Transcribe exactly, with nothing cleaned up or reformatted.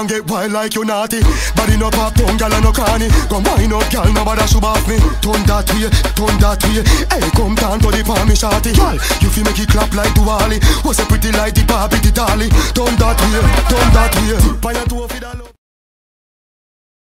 and get wild like you naughty. Body no pop down, gal and no cranny. Come wind up, gal, nobody should off me. Turn that way, turn that way. Hey, come down to the palm, me shawty. Gal, you feel make it clap like Duali. Was a pretty like the Barbie, the Dolly. Turn that way, turn that way. Tip on your toe.